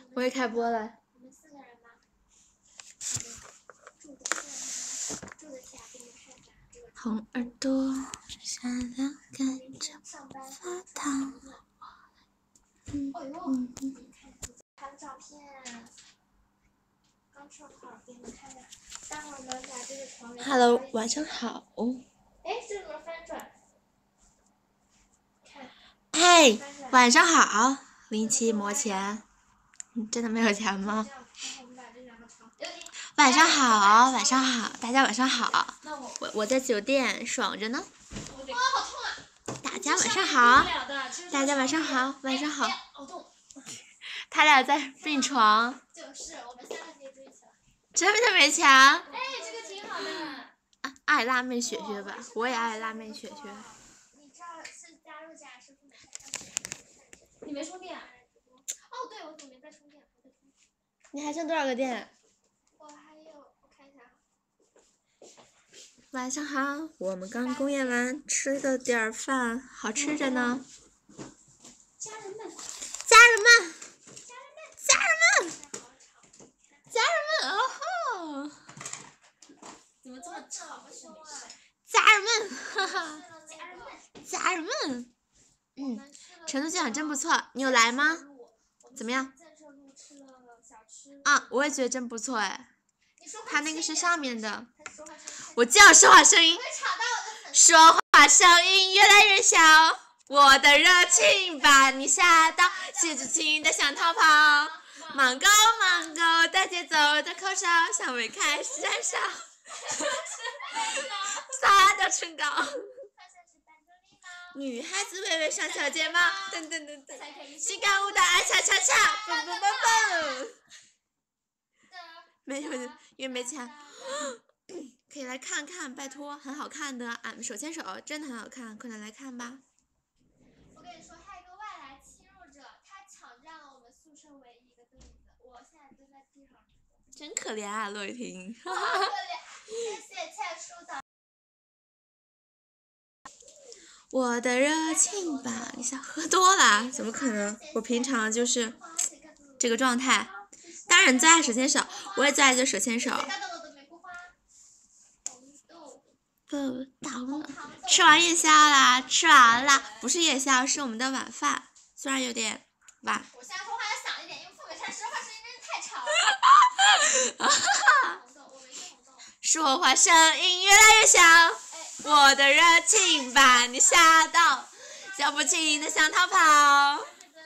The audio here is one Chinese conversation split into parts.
我也开播了。 我们4个人吗？住得起啊，给你们看一下这个。 红耳朵，善良跟着发烫。 哦呦，你看拍的照片，刚上好，给你们看一下。待会儿我们把这个床帘。 Hello， 晚上好。 哎，这怎么翻转？看。 嘿，晚上好。07魔钱，你真的没有钱吗？晚上好，晚上好，大家晚上好。我在酒店爽着呢。 哇，好痛啊！ 大家晚上好，大家晚上好，晚上好。他俩在并床。 就是我们3个可以住一起了。 真的没钱？ 哎，这个挺好的。 爱辣妹雪雪吧，我也爱辣妹雪雪。 你这儿是加入还是付费？你没充电啊？哦，对，我怎么没在充电？ 你还剩多少个电？ 我还有，我看一下。 晚上好，我们刚公演完，吃了点饭，好吃着呢。 家人们， 家人们，家人们，家人们，哦吼！ 怎么这么吵？ 家人们，哈哈，家人们，成都剧场真不错，你有来吗？怎么样？啊，我也觉得真不错哎。他那个是上面的，我就要说话声音，说话声音越来越小，我的热情把你吓到，写着情的想逃跑，忙狗忙狗，大节奏的口哨，香味开始燃烧，撒掉唇膏。女孩子微微上小睫毛，噔噔噔噔，性感舞蹈爱恰恰恰，蹦蹦蹦蹦。没有，因为没钱。可以来看看，拜托，很好看的，俺们手牵手，真的很好看，快点来看吧。 我跟你说，还有一个外来侵入者，他抢占了我们宿舍唯一一个凳子，我现在蹲在地上。 真可怜啊，洛雨婷。 可怜，谢谢倩叔的。 我的热情吧，你想喝多了？怎么可能？我平常就是这个状态。当然最爱手牵手，我也最爱就手牵手。不倒了，吃完夜宵啦，吃完了，不是夜宵，是我们的晚饭，虽然有点晚。 我现在说话要响一点，因为付美山说话声音真的太吵了。 说话声音越来越小，我的热情把你吓到，脚步轻的想逃跑。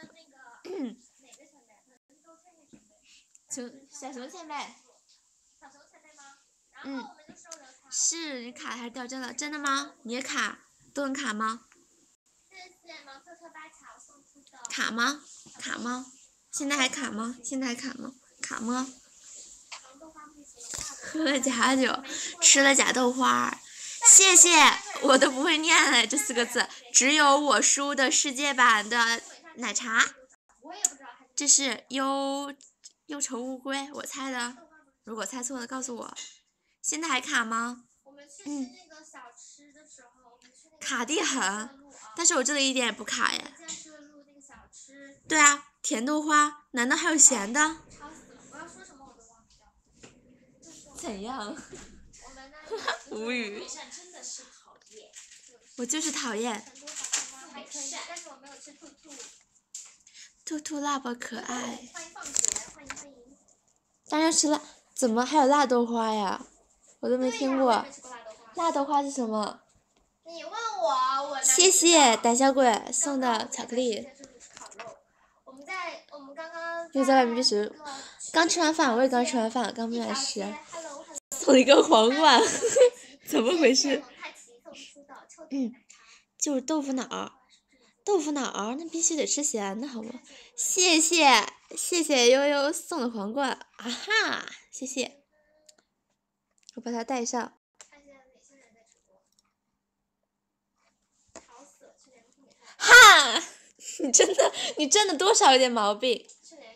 小熊前辈。 小熊前辈吗？然后我们就收留他。 是你卡还是掉帧了？真的吗？你也卡？都能卡吗？ 谢谢毛特特巴乔送出的。 卡吗？卡吗？现在还卡吗？现在还卡吗？卡吗？喝了假酒，吃了假豆花，谢谢，我都不会念了这4个字。只有我输的世界版的奶茶，这是忧愁乌龟，我猜的。如果猜错了，告诉我。现在还卡吗？卡地很，但是我这里一点也不卡耶。对啊，甜豆花，难道还有咸的？怎样？无语。我就是讨厌。兔兔辣吧可爱。当然吃辣，怎么还有辣豆花呀？我都没听过。辣豆花是什么？ 你问我谢谢胆小鬼送的巧克力。 我们刚刚又在外面吃，刚吃完饭，我也刚吃完饭，刚没来吃。送一个皇冠，怎么回事？就是豆腐脑，豆腐脑那必须得吃咸的，好吗？谢谢悠悠送的皇冠，啊哈，谢谢，我把它带上。哈，你真的多少有点毛病。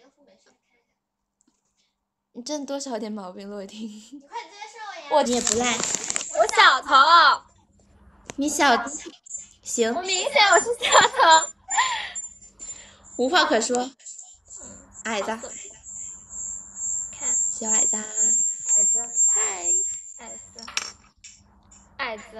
你真的多少有点毛病，洛雨婷。 你快接受呀！ 你也不赖。 我小头。 你小，行。 我明显我是小头。 无话可说。矮的。 小矮子啊， 矮子， 嗨， 矮子，矮子，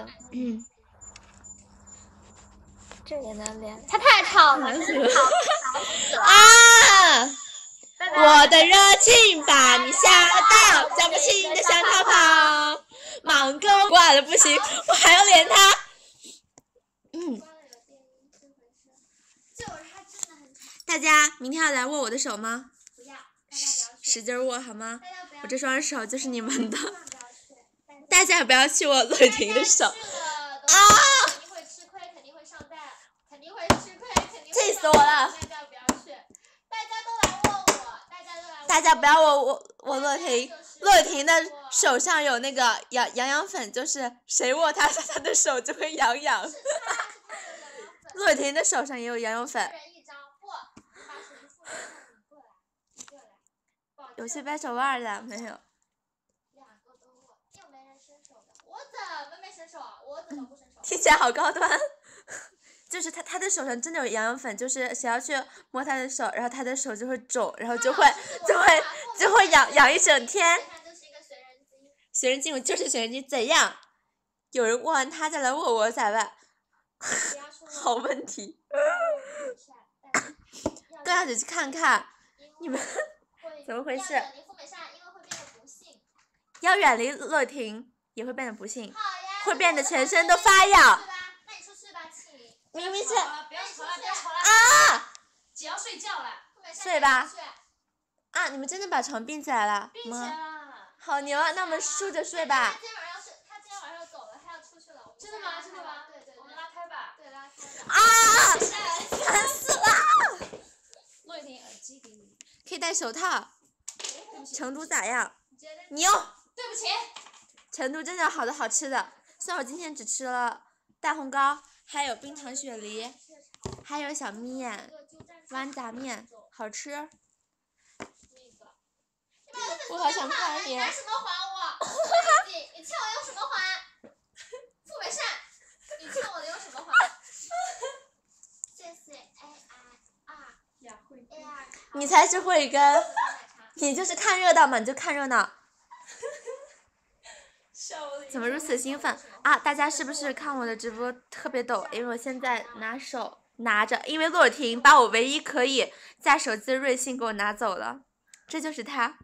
这也能连？他太吵了，真是吵死了！ 啊！我的热情把你吓到，叫不醒的想逃跑，盲狗挂了不行，我还要连他。大家明天要来握我的手吗？ 不要，大家不要去。 使劲握好吗？ 大家不要。 我这双手就是你们的。 千万不要去。 大家也不要去握乐婷的手。 肯定会吃亏，肯定会上当，肯定会吃亏，肯定会气死我了！ 大家不要去，大家都来握我，大家都来握我。 大家不要握乐婷，乐婷的手上有那个痒粉，就是谁握他的手就会痒痒。乐婷的手上也有痒粉。有些掰手腕的没有。 2个都握，又没人伸手的，我怎么没伸手啊？我怎么不伸手？ 听起来好高端。就是他的手上真的有痒粉，就是谁要去摸他的手，然后他的手就会肿，然后就会痒一整天。学人精，我就是学人精，怎样？有人握完他再来握我咋办？好问题。更要去看看你们怎么回事。要远离乐婷也会变得不幸，会变得全身都发痒。 那你出去吧，请。 明明是不要吵了，不要吵了啊！ 姐要睡觉了， 睡吧。啊！你们真的把床并起来了？ 并起来了。 好牛啊！那我们竖着睡吧。 他今天晚上要走了，他要出去了。真的吗？真的吗？对。我们拉开吧。对，拉开吧。 啊！烦死了！ 乐婷，耳机给你。 可以戴手套。成都咋样？牛。 对不起。 成都真的有好多好吃的，虽然我今天只吃了大红糕，还有冰糖雪梨，还有小面、豌杂面，好吃。我好想看你。 你拿什么还我？你欠我用什么还？傅美善，你欠我的用什么还？谢谢 AR。 你才是慧根，你就是看热闹嘛，你就看热闹。怎么如此兴奋啊？大家是不是看我的直播特别抖？因为我现在拿着，因为乐婷把我唯一可以在手机的瑞幸给我拿走了，这就是他。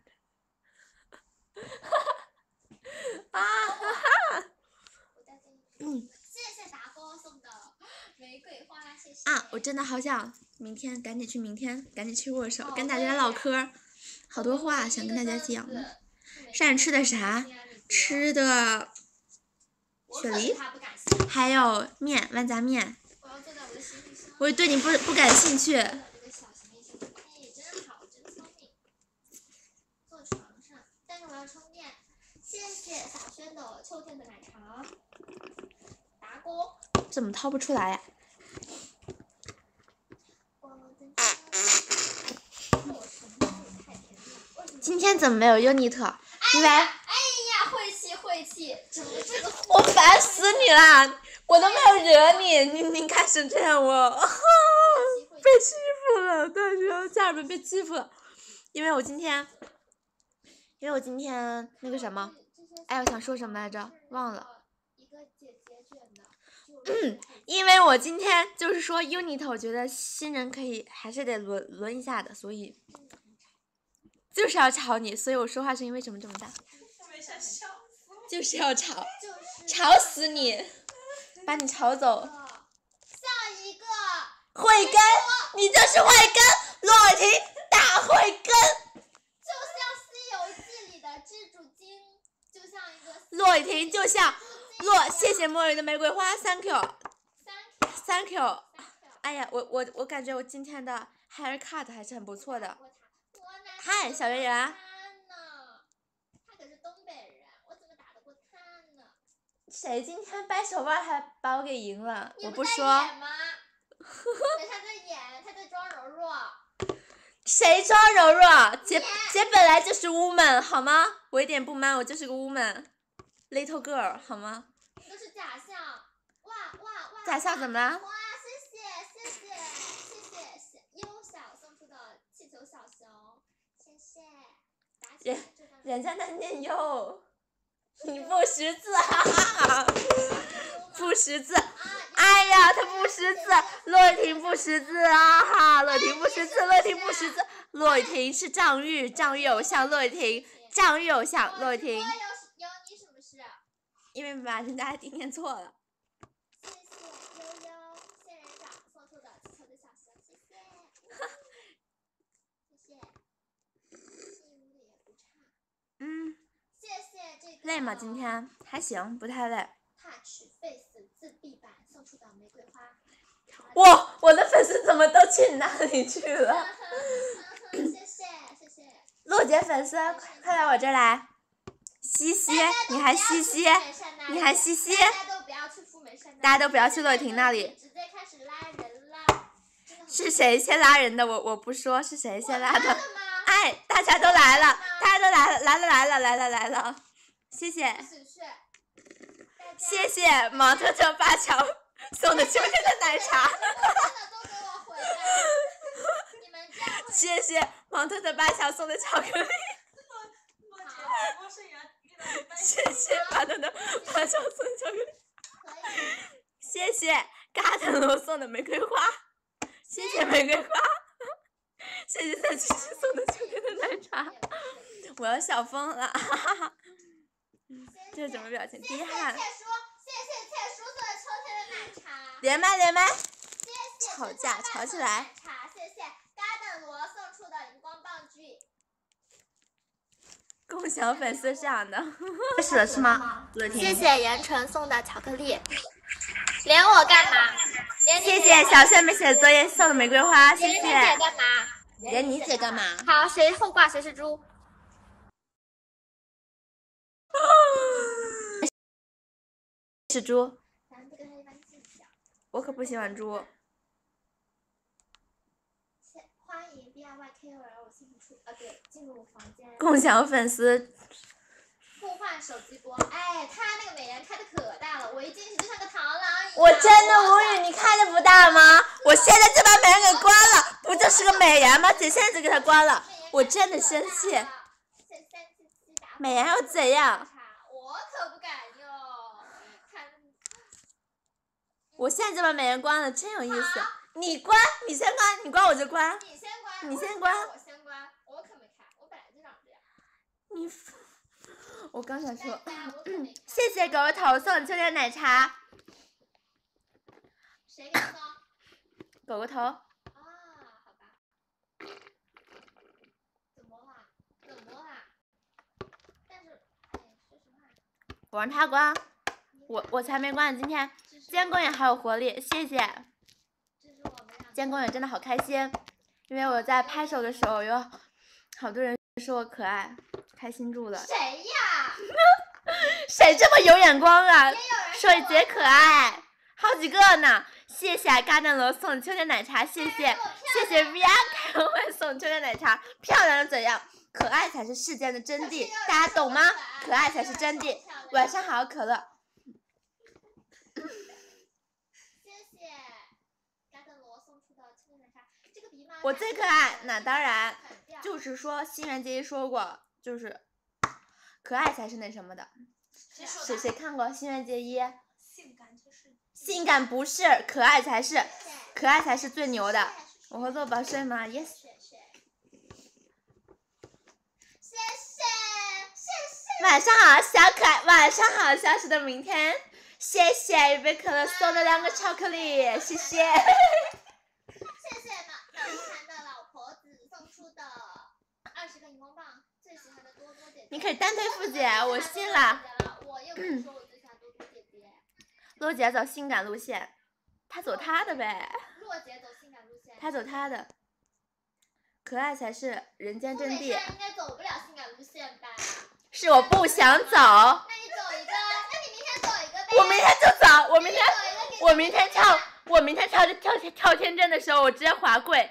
谢谢达哥送的玫瑰花，谢谢。 啊，我真的好想明天赶紧去握手，跟大家唠嗑，好多话想跟大家讲呢。上午吃的啥？吃的雪梨，还有面，豌杂面。我对你不感兴趣。 坐床上，但是我要充电。谢谢小轩的秋天的奶茶。达哥。 怎么掏不出来呀？今天怎么没有 Unit？ 因为晦气，怎么这个？ 我烦死你啦！我都没有惹你，你开始这样我，被欺负了，大家家人们被欺负了，因为我今天那个什么，哎，我想说什么来着，忘了。因为我今天就是说 Unit， 我觉得新人还是得轮一下的，所以就是要吵你，所以我说话声音为什么这么大？就是要吵死你，把你吵走。 下一个慧根，你就是慧根，乐婷大慧根。 就像《西游记》里的蜘蛛精，就像一个。 乐婷就像谢谢墨鱼的玫瑰花 ，Thank you。哎呀，我感觉我今天的 haircut 还是很不错的。嗨，小圆圆。谁今天掰手腕还把我给赢了？我不说。 他在演，他在装柔弱。 谁装柔弱？姐本来就是 woman 好吗？我一点不 man， 我就是个 woman，little girl 好吗？ 你都是假象，哇！ 假象怎么了？ 哇，谢谢优小送出的气球小熊，谢谢。 人家在念优，你不识字，哈哈，不识字。哎呀，他不识字，骆雨婷不识字啊！哈，骆雨婷不识字，骆雨婷不识字。骆雨婷是张玉，张玉偶像骆雨婷，张玉偶像骆雨婷。 有你什么事？ 因为把人家念错了。 谢谢悠悠，仙人掌送出的气球的小熊，谢谢。谢谢。幸运的也不差。谢谢这个。 累吗？今天还行，不太累。 Touch Face 自闭版送出的玫瑰花。 哇，我的粉丝怎么都去哪里去了？ 谢谢谢谢。 陆姐粉丝，快来我这儿来。西西，你还西西，你还西西。 大家都不要去富美山， 大家都不要去乐婷那里。 直接开始拉人了。 是谁先拉人的？我不说是谁先拉的。哎，大家都来了，大家都来了，谢谢。谢谢毛特特八强送的秋天的奶茶。谢谢毛特特八强送的巧克力。谢谢毛特特八强送的巧克力。谢谢嘎腾罗送的玫瑰花。谢谢玫瑰花。谢谢三七七送的秋天的奶茶。我要笑疯了，哈哈哈。这是什么表情？滴汗。 谢谢切叔送的秋天的奶茶。 连麦连麦。 谢谢吵架吵起来。 谢谢嘎登罗送出的荧光棒具。 共享粉丝上的。开始了是吗？ 谢谢言纯送的巧克力。连我干嘛？ 谢谢小炫没写作业送的玫瑰花，谢谢。 连你姐干嘛？ 连你姐干嘛？ 好，谁后挂谁是猪。 是猪。 咱不跟他一般计较。 我可不喜欢猪。 欢迎 DIYKOL 进入房间。 共享粉丝。 互换手机播，哎，他那个美颜开的可大了，我一进去就像个螳螂一样。 我真的无语，你开的不大吗？我现在就把美颜给关了，不就是个美颜吗？姐现在就给它关了，我真的生气。美颜又怎样？ 我可不敢用。 我现在就把美颜关了，真有意思。你关，你先关，你关我就关。 你先关， 你先关。 我先关，我可没开，我本来就长这样。 你。我刚想说，谢谢狗头送的秋天奶茶。 谁给送？ 狗狗头。 啊，好吧。怎么啦？但是，哎，说实话。 我让他关，我才没关。今天公园好有活力，谢谢。公园真的好开心，因为我在拍手的时候有好多人说我可爱。开心住了。 谁呀？ 谁这么有眼光啊？说姐可爱，好几个呢。谢谢嘎登罗送的秋天奶茶，谢谢 VR 开会送的秋天奶茶。漂亮的怎样？可爱才是世间的真谛，大家懂吗？可爱才是真谛。晚上好，可乐。 谢谢嘎登罗送出的秋天奶茶，这个鼻毛。 我最可爱，那当然，就是说新垣结衣说过。就是可爱才是那什么的，谁看过新垣结衣？性感不是，可爱才是，可爱才是最牛的。我会做保税吗 ？Yes。 谢谢。 晚上好，小可爱。晚上好，消失的明天。谢谢贝可乐送的2个巧克力，谢谢。 谢谢呢，脑残的老婆子送出的20个荧光棒。 你可以单推付姐，我信了。 我又不是说我最喜欢多多姐姐。 洛姐走性感路线，她走她的呗。 洛姐走性感路线。 她走她的。可爱才是人间真谛。 应该走不了性感路线吧？ 是我不想走。 那你走一个，那你明天走一个呗。 我明天就走，我明天跳天真的时候，我直接滑跪。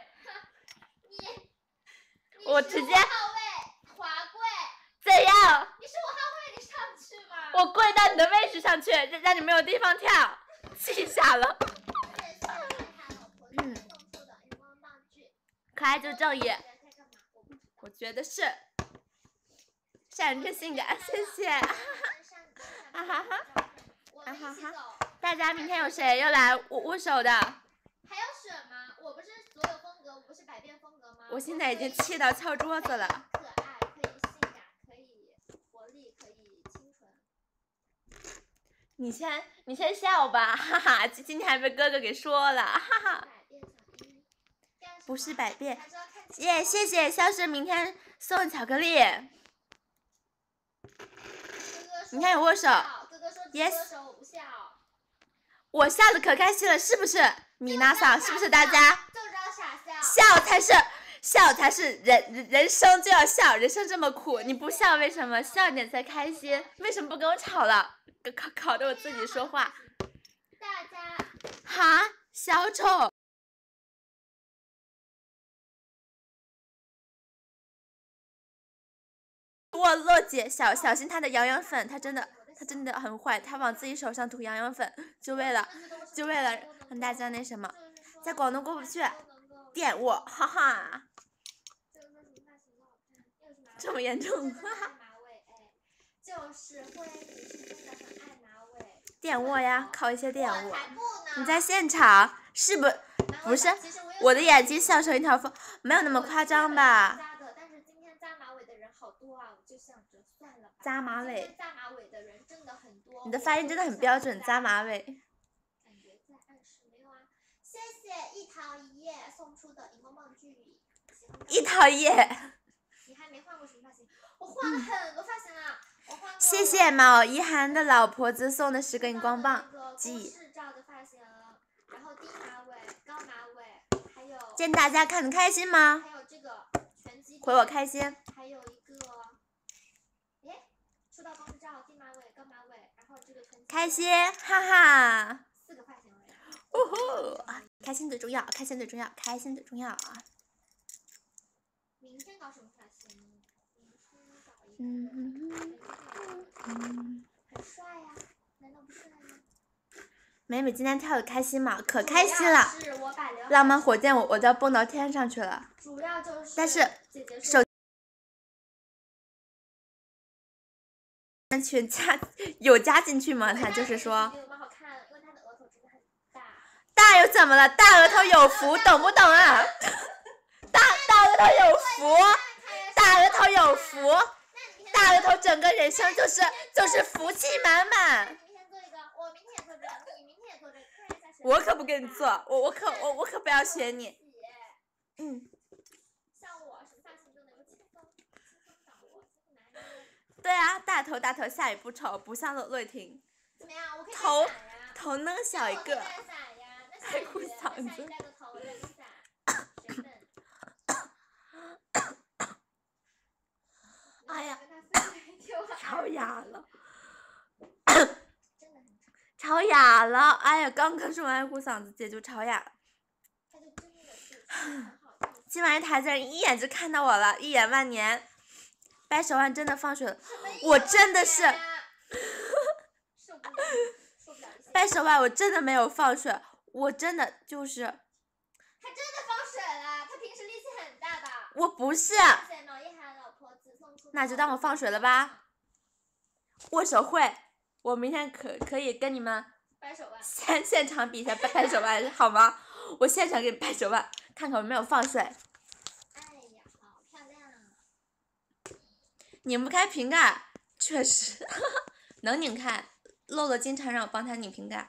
我直接。怎样？ 你是5号位，你上去吗？ 我跪到你的位置上去，让你没有地方跳，气傻了。可爱就是正义。我觉得是。 闪着性感，谢谢。哈哈哈。啊哈哈！大家明天有谁又来握手的？ 还要选吗？我不是所有风格，我不是百变风格吗？ 我现在已经气到敲桌子了。 可爱，可以性感，可以活力，可以清纯。 你先笑吧，哈哈！今天还被哥哥给说了，哈哈。不是百变，耶！谢谢肖师明天送巧克力。明天有握手。Yes。我笑的可开心了，是不是？米娜桑，是不是大家？ 就知道傻笑。笑才是人生就要笑，人生这么苦，你不笑为什么？笑点才开心。为什么不跟我吵了？考着我自己说话。 大家。 哈，小丑。洛姐，小心他的羊羊粉，他真的很坏，他往自己手上涂羊羊粉，就为了让大家那什么，在广东过不去，点我，哈哈。这么严重？点我呀，考一些点我。你在现场是不是？我的眼睛笑成一条缝，没有那么夸张吧？扎马尾，你的发音真的很标准，扎马尾。 谢谢一桃一叶送出的荧光棒剧。 一桃一叶。 你还没换过什么发型？我换了很多发型啊！我换过。 谢谢毛一涵的老婆子送的10个荧光棒。记。 然后低马尾、高马尾，还有。 见大家看得开心吗？ 还有这个拳击。 回我开心。 还有一个，出道光是照低马尾、高马尾，然后这个拳击。 开心，哈哈。 4个发型而已。 呜呼！开心最重要，开心最重要，开心最重要啊！ 明天搞什么发型？明天搞一个。很帅呀，难道不帅吗？ 美美今天跳的开心吗？可开心了！ 是我把浪漫火箭我都要蹦到天上去了。 主要就是。 但是手群加进去吗？他就是说。大又怎么了？大额头有福，懂不懂啊？大额头有福，大额头有福，大额头整个人生就是福气满满。我可不跟你做，我可不要学你。 像我什么发型都能够轻松掌握， 对啊，大头下雨不愁，不像骆婷。 怎么样？我可以头弄小一个。太哭嗓子。哎呀，吵哑了，吵哑了！哎呀，刚说完哭嗓子，姐就吵哑了。今晚这台子人一眼就看到我了，一眼万年。掰手腕真的放水了，我真的是。掰手腕我真的没有放水。我真的就是， 他真的放水了，他平时力气很大的。 我不是。那就当我放水了吧。握手会，我明天可以跟你们掰手腕， 现场比一下掰手腕好吗？我现场给你掰手腕，看看我没有放水。 哎呀，好漂亮！ 拧不开瓶盖，确实能拧开。露露经常让我帮他拧瓶盖。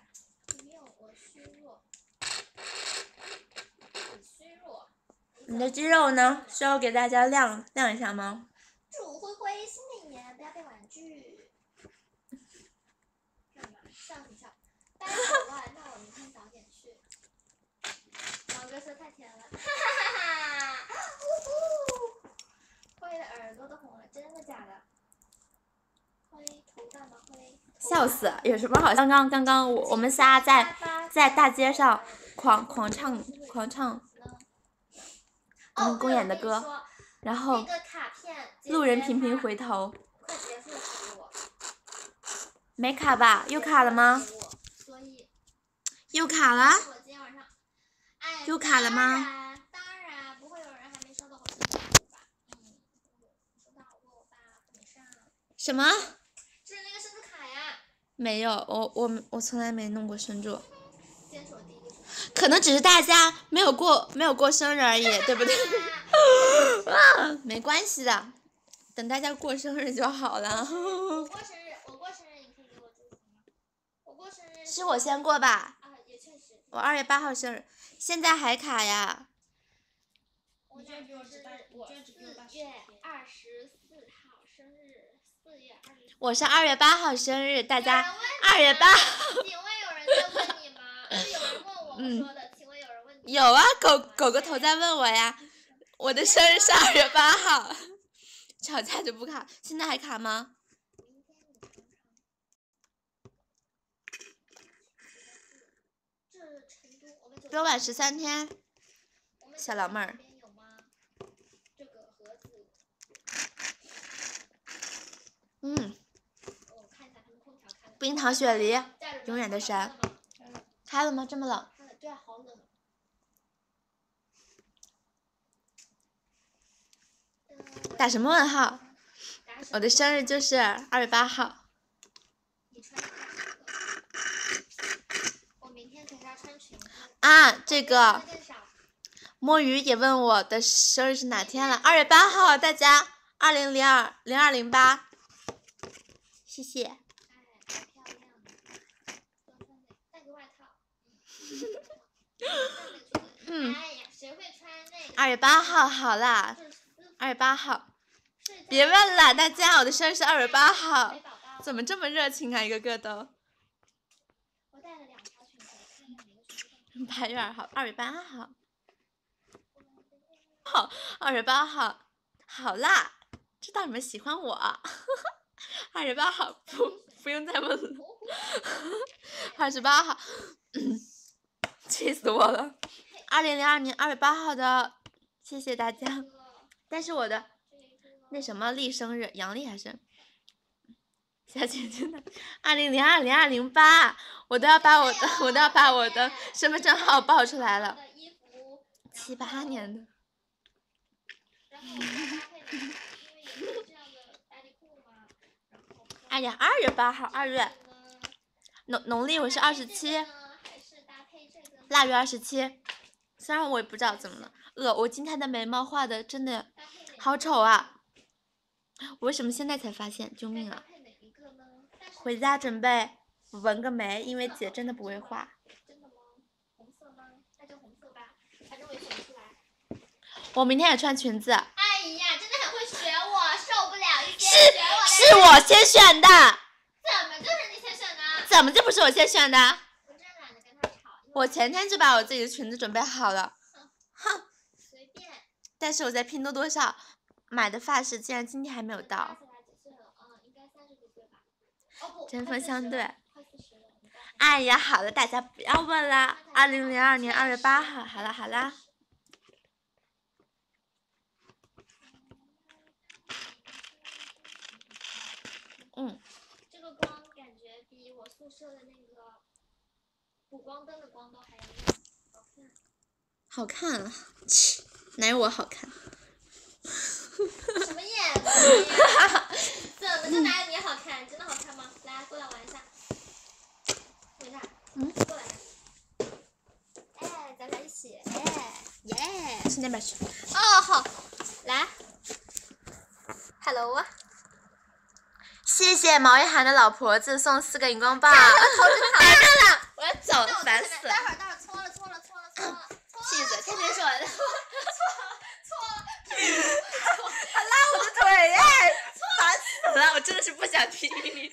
你的肌肉呢？需要给大家亮一下吗？ 祝灰灰新的一年不要被婉拒。干嘛？笑什么笑？掰手腕，那我明天早点去。毛哥说太甜了，哈哈哈哈！呜呼！灰的耳朵都红了，真的假的？灰头大吗？灰。 笑死！有什么好？刚刚我们仨在大街上狂唱。公演的歌，然后路人频频回头。没卡吧？又卡了吗？又卡了？又卡了吗？ 当然不会有人还没收到我的礼物吧？收到过吧？没上。 什么？ 就是那个生日卡呀。 没有，我从来没弄过生祝。 今天是我第一个。 可能只是大家没有过生日而已，对不对？啊，没关系的，等大家过生日就好了。 我过生日，你可以给我祝福吗？我过生日。 是我先过吧？ 啊，也确实。 我2月8号生日，现在还卡呀。 我居然比我4月24号生日，4月24。 我是2月8号生日，大家2月8号。 请问有人在问你吗？是有人问我说的，请问有人问你？ 有啊，狗个头在问我呀。我的生日是2月8号，吵架就不卡，现在还卡吗？比我晚13天，小老妹儿。冰糖雪梨，永远的山。开了吗？这么冷？ 对啊，好冷。 打什么问号？我的生日就是2月8号。 我明天给他穿裙子。 啊，这个摸鱼也问我的生日是哪天了？2月8号，大家2002-0208，谢谢。2月8号好啦，2月8号，别问了，大家，我的生日是2月8号，怎么这么热情啊，一个个都。8月2号，2月8号，好，2月8号，好啦，知道你们喜欢我，2月8号不用再问了，28号，气死我了，2002年2月8号的，谢谢大家，但是我的那什么历生日，阳历还是？小姐姐的2002-0208，我都要把我的身份证号报出来了，78年的。哎呀，2月8号，2月，农历我是27，腊月27，虽然我也不知道怎么了，我今天的眉毛画的真的好丑啊，我为什么现在才发现？救命啊！回家准备纹个眉，因为姐真的不会画。 真的吗？红色吗？那就红色吧，反正我也选出来。 我明天也穿裙子。 哎呀，真的很会学我，受不了！ 是我先选的。 怎么就是你先选的？ 怎么就不是我先选的？ 我真懒得跟他吵。 我前天就把我自己的裙子准备好了。哼。 随便。 但是我在拼多多上买的发饰竟然今天还没有到。针锋相对。哎呀，好了，大家不要问了。2002年2月8号，好了好了。 这个光感觉比我宿舍的那个补光灯的光都还要亮， 好看啊！切，哪有我好看？ 什么眼睛呀？怎么就哪有你好看？真的好看吗？来，过来玩一下。等一下。过来。哎，咱俩一起。耶。 去那边去。 哦，好。来。Hello 啊。 谢谢毛一涵的老婆子送4个荧光棒。 头真好。 来了，我要走了，烦死了。 待会儿搓了。 气死，天天是我的。 搓。 他拉我的腿耶，烦死了！我真的是不想听你。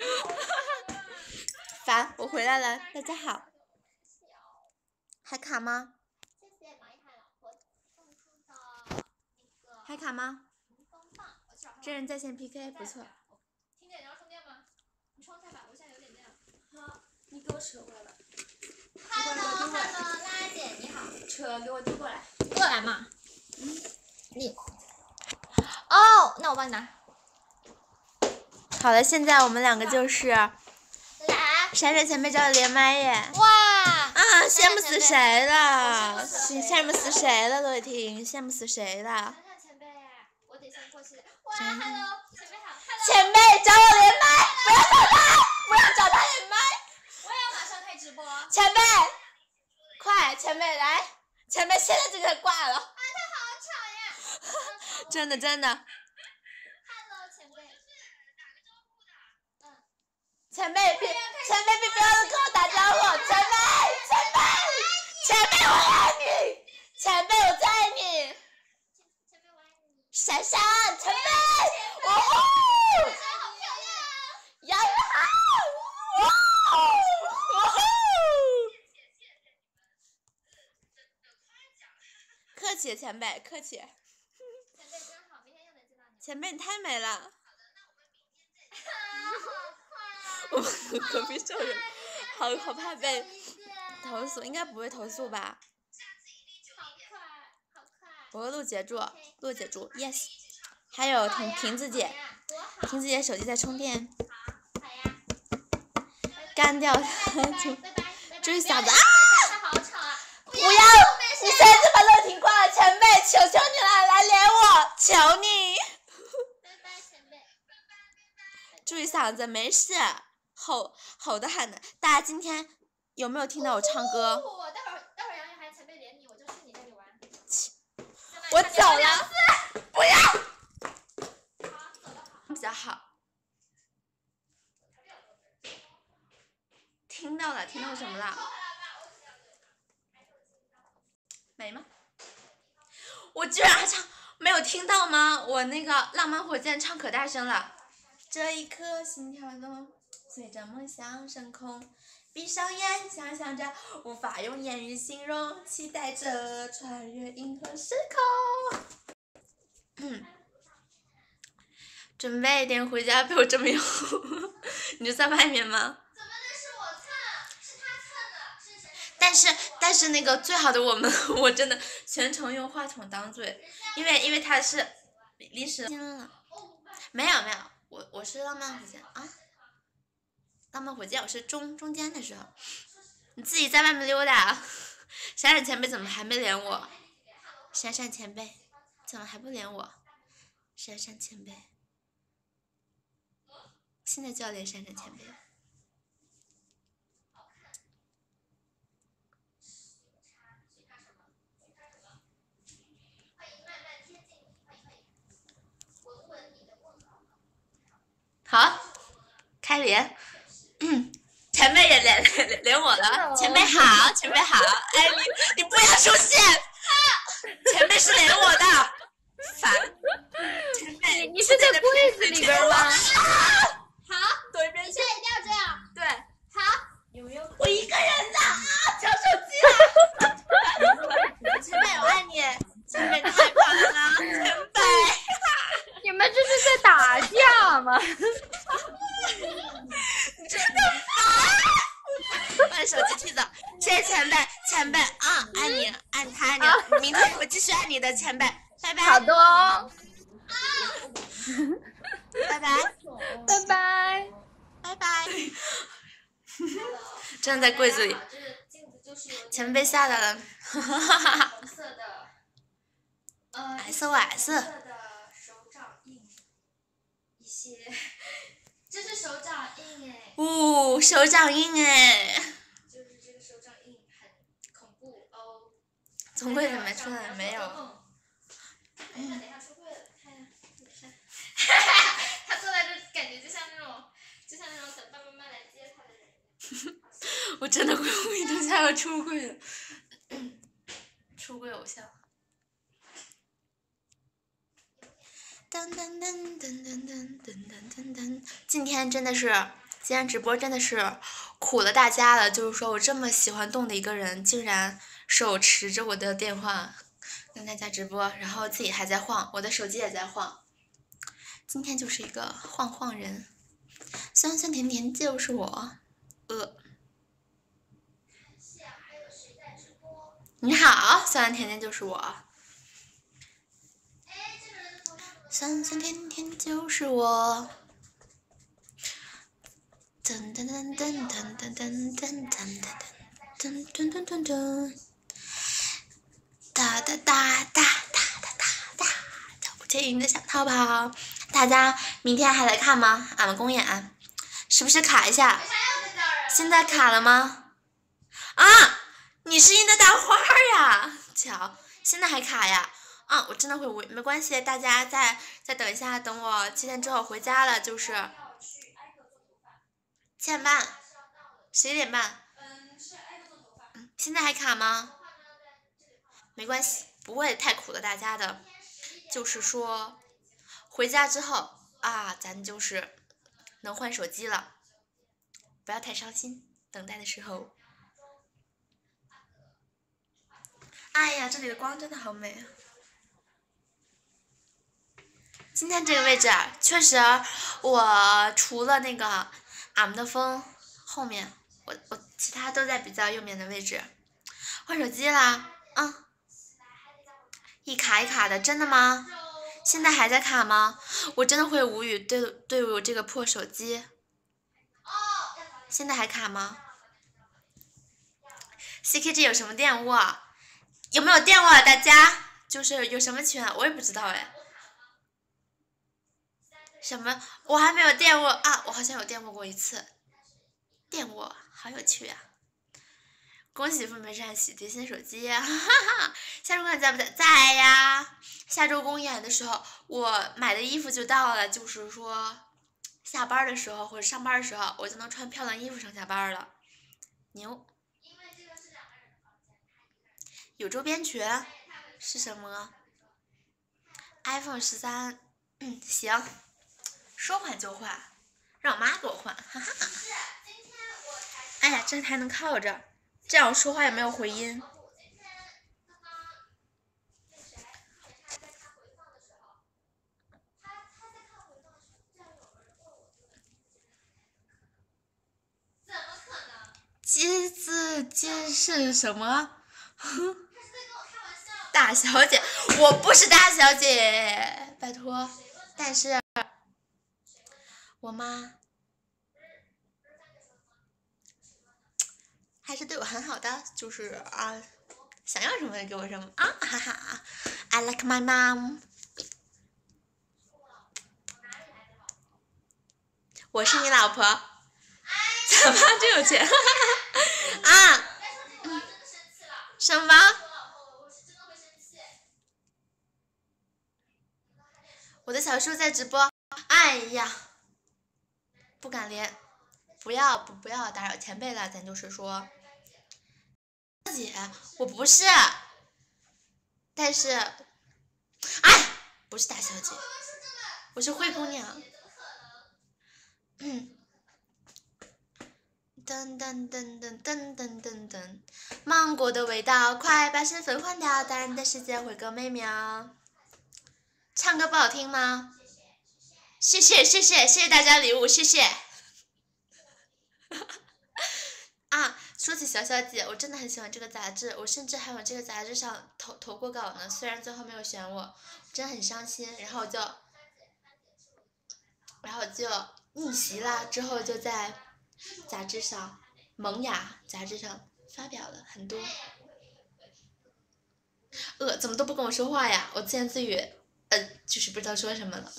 烦，我回来了，大家好。还卡吗？ 谢谢毛一涵老婆送出的那个。 还卡吗？真人在线 PK 不错。 听见你要充电吗？你充一下吧，我现在有点亮。 好，你给我扯过来吧。 Hello，拉姐你好。 扯，给我丢过来。 过来嘛。你。哦，那我帮你拿。 好了，现在我们两个就是。 来。 闪闪前辈教的连麦耶。 哇。 啊，羡慕死谁了？羡慕死谁了，乐婷？羡慕死谁了？ 闪闪前辈，我得哇 ，Hello， 前辈好 ，Hello。 前辈找我连麦，不要找他，不要找他连麦。 我也要马上开直播。 前辈，快，前辈来，前辈现在就给挂了。 啊，他好吵呀！ 真的真的。 Hello， 前辈。 前辈别，前辈别不要跟我打招呼，前辈我爱你，前辈我最爱你。闪闪，前辈，哦吼， 好漂亮！ 杨宇好，哦吼，客气，前辈，客气。 前辈真好，明天又能见到你。 前辈你太美了。 好我们隔壁校友，好怕被投诉，应该不会投诉吧？ 好快，好快。 我和陆姐住，yes。还有婷子姐，婷子姐手机在充电。 好呀。 干掉他就追嗓子啊！ 好吵啊！ 不要！你现在就把乐婷挂了，前辈，求求你了，来连我，求你！ 拜拜，前辈。 注意嗓子，没事。吼的很的，大家今天有没有听到我唱歌？ 待会儿杨雨涵前辈连你，我就去你那里玩。 我走了，不要。 好，走了。 比较好。听到什么了？没吗？我居然还唱，没有听到吗？我那个浪漫火箭唱可大声了。这一刻心跳动，随着梦想升空，闭上眼想象着，无法用言语形容，期待着穿越银河时空。准备点回家陪我这么有，你就在外面吗？ 怎么能是我蹭？是他蹭的，是谁？ 但是那个最好的我真的全程用话筒当嘴，因为他是临时没有，我是浪漫火箭啊，浪漫火箭我是中间的时候，你自己在外面溜达。闪闪前辈怎么还没连我？闪闪前辈怎么还不连我？闪闪前辈。现在就要连闪闪前辈了。好，开连。前辈也连我了，前辈好，前辈好，哎你不要出现，前辈是连我的，烦。前辈， 你是在柜子里边吗？ 好， 躲一边去。 现在一定要这样。 对， 好，有没有？ 我一个人的啊，抢手机了。前辈我爱你，前辈太棒了，前辈。 你们这是在打架吗？ 你真的烦！把手机踢走，谢谢前辈，前辈啊，爱你，爱你，爱你，明天我继续爱你的前辈，拜拜。 好的哦。 拜拜， 拜拜， 拜拜。真的在柜子里，前辈吓到了。 红色的 SOS。 手掌印，一些，这是手掌印哎。 手掌印哎。 就是这个手掌印很恐怖哦。 从柜子里面出来没有？ 等一下出柜了，看一下。他坐在这，感觉就像那种等爸爸妈妈来接他的人。 我真的会无意中下要出柜了。出柜偶像。噔噔噔噔噔噔噔噔噔！今天直播真的是苦了大家了。就是说我这么喜欢动的一个人，竟然手持着我的电话跟大家直播，然后自己还在晃，我的手机也在晃。今天就是一个晃人，酸酸甜甜就是我。你好，酸酸甜甜就是我。酸酸甜甜就是我。噔噔噔噔噔噔噔噔噔噔噔噔噔噔。哒哒哒哒哒哒哒哒，跳不起电影的小逃跑，大家明天还来看吗？俺们公演是不是卡一下？现在卡了吗？啊，你是印的大花呀！巧，现在还卡呀？啊，我真的会无语，没关系，大家再等一下，等我7天之后回家了，就是7点半，11点半。现在还卡吗？没关系，不会太苦了大家的。就是说，回家之后啊，咱就是能换手机了，不要太伤心。等待的时候，哎呀，这里的光真的好美啊！今天这个位置啊，确实，我除了那个俺们的风后面，我其他都在比较右面的位置。换手机啦，一卡一卡的，真的吗？现在还在卡吗？我真的会无语，对我这个破手机。现在还卡吗 ？CKG 有什么电务？有没有电务啊？大家就是有什么群啊？我也不知道哎。什么？我还没有电务啊！我好像有电务过一次。电务好有趣啊！恭喜分配站喜提新手机，哈哈！下周公演在不在？在呀！下周公演的时候，我买的衣服就到了，就是说，下班的时候或者上班的时候，我就能穿漂亮衣服上下班了，牛！有周边群是什么 ？iPhone 13，行，说换就换，让我妈给我换，哈哈！哎呀，这还能靠着。这样我说话也没有回音。机子机是什么？大小姐，我不是大小姐，拜托。但是，我妈还是对我很好的，就是啊，想要什么就给我什么啊，哈哈。I like my mom。我是你老婆。咋办这有钱？啊？什么？我的小叔在直播。哎呀，不敢连，不要打扰前辈了，咱就是说。姐，我不是，但是，哎，不是大小姐，我是灰姑娘。噔噔噔噔噔噔噔噔，芒果的味道，快把身份换掉，大人的世界会更美妙。唱歌不好听吗？谢谢大家礼物，谢谢。啊，说起小小姐，我真的很喜欢这个杂志，我甚至还往这个杂志上投过稿呢，虽然最后没有选我，真的很伤心。然后就逆袭啦，之后就在杂志上，萌芽杂志上发表了很多。怎么都不跟我说话呀？我自言自语，就是不知道说什么了。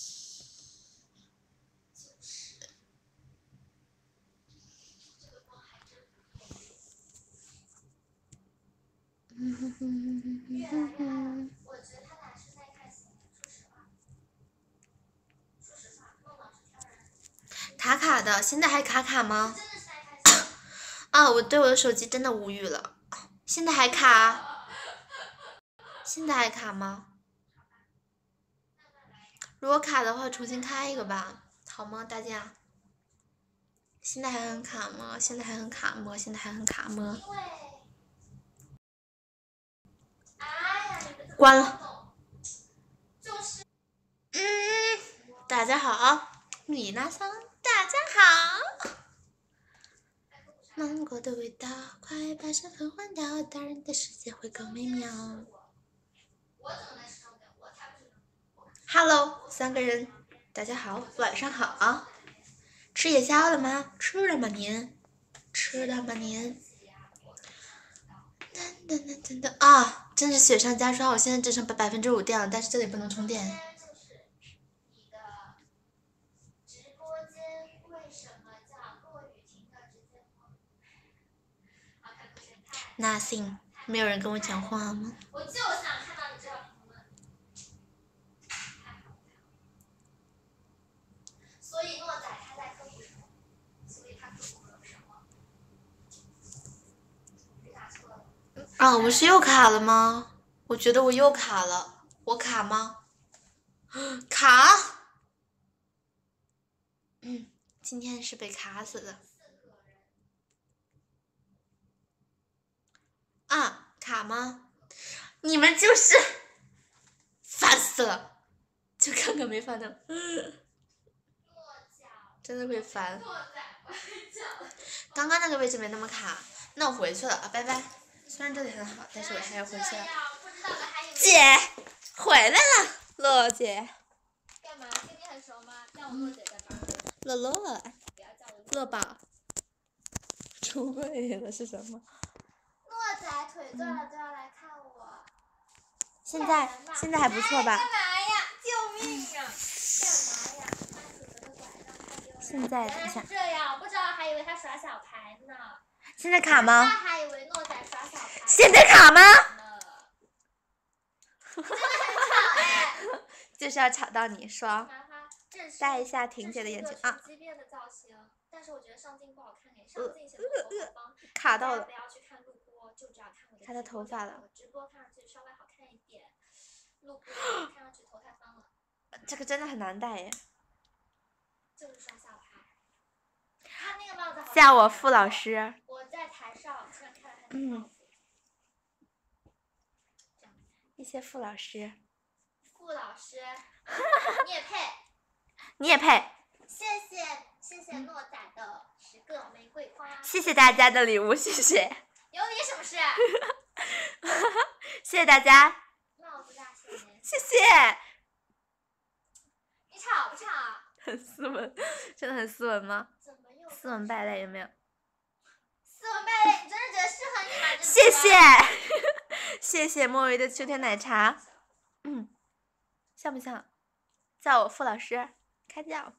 卡的，现在还卡吗？啊，我对我的手机真的无语了。现在还卡？现在还卡吗？如果卡的话，重新开一个吧，好吗，大家？现在还很卡吗？现在还很卡吗？现在还很卡吗？关了。大家好，米娜桑，大家好。芒果的味道，快把身份换掉，大人的世界会更美妙。Hello， 3个人，大家好，晚上好。吃夜宵了吗？吃了吗您？吃了吗您？噔啊！真是雪上加霜，我现在只剩5%电了，但是这里不能充电。 ？Nothing， 没有人跟我讲话吗？ 我就想看到你这条评论。所以诺仔他在科普什么？所以他科普了什么？你打错了。 啊，我是又卡了吗？我觉得我又卡了，我卡吗？卡。今天是被卡死的。啊，卡吗？你们就是烦死了，就看看没烦的，真的会烦。刚刚那个位置没那么卡，那我回去了啊，拜拜。虽然这里很好，但是我还要回去了。姐，回来了，洛姐。 干嘛？跟你很熟吗？叫我洛姐在吧。 乐乐， 不要叫我乐宝。出柜了是什么？ 诺仔腿断了都要来看我。 现在还不错吧？ 干嘛呀？救命啊！干嘛呀？ 现在等一下。 这样，不知道还以为他耍小牌呢。 现在卡吗？ 他还以为诺仔耍小牌。 现在卡吗？ 真的很吵哎！ 就是要吵到你说。戴一下婷姐的眼镜啊。 机变的造型，但是我觉得上镜不好看哎，上镜显得头发方。 卡到了。 不要去看录播，就只要看我的。 他的头发了。 直播看上去稍微好看一点，录播看上去头太方了。 这个真的很难戴耶。 就是耍小牌。他那个帽子好。 叫我傅老师。 我在台上突然看了他那个帽子。 一些傅老师。 傅老师，你也配？ 你也配。 谢谢诺仔的10个玫瑰花。 谢谢大家的礼物，谢谢。 有你什么事？ 谢谢大家。 帽子大谢谢。 谢谢。 你吵不吵？ 很斯文，真的很斯文吗？斯文败类有没有？ 斯文败类，你真的觉得适合你吗？ 谢谢，谢谢墨鱼的秋天奶茶。像不像？叫我傅老师，开叫。